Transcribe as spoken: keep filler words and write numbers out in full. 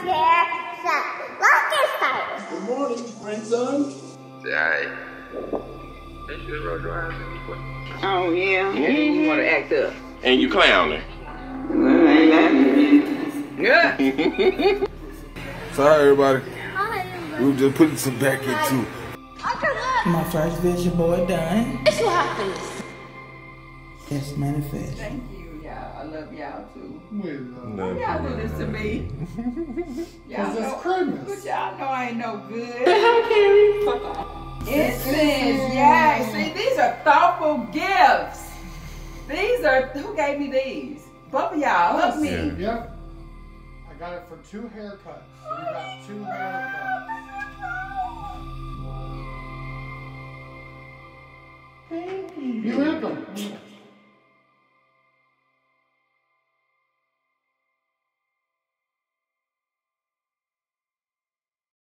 chair, shut. Lock it tight. Good morning, grandson. Say hi. Oh, yeah. Yeah, you want to act up. And you clowning. Well, ain't that good. Sorry, everybody. Hi. We were just putting some back into. My first vision board done. It's what happens. Yes, manifest. Thank you, y'all. I love y'all too. We love Why y'all do this to me? Y'all it's know, Christmas. but y'all know I ain't no good. Incense, yeah. See, these are thoughtful gifts. These are, who gave me these? Both of y'all, help me. Yep. I got it for two haircuts. So you got two haircuts. Thank you. You're welcome.